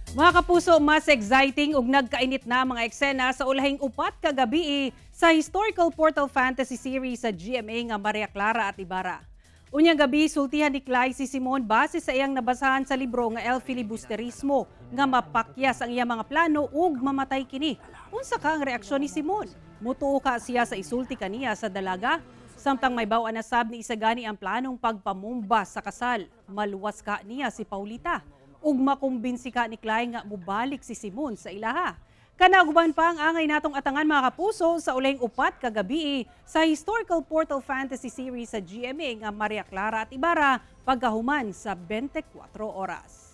Mga kapuso, mas exciting ug nagkainit na mga eksena sa ulahing upat ka gabi sa historical portal fantasy series sa GMA nga Maria Clara at Ibarra. Unyang gabi, sultihan ni Clyde si Simon base sa iyang nabasahan sa libro nga El Filibusterismo nga mapakyas ang iyang mga plano ug mamatay kini. Unsa ka ang reaksyon ni Simon? Mutuo ka siya sa isulti kaniya sa dalaga? Samtang may bawaan na sab ni Isagani ang planong pagpamumba sa kasal. Maluwas ka niya si Paulita. Ug makumbinsi ka ni Clyde nga mubalik si Simon sa ilaha. Kanaguban pa ang angay natong atangan mga kapuso sa ulayng upat ka gabi sa historical portal fantasy series sa GMA nga Maria Clara at Ibarra pagkahuman sa 24 oras.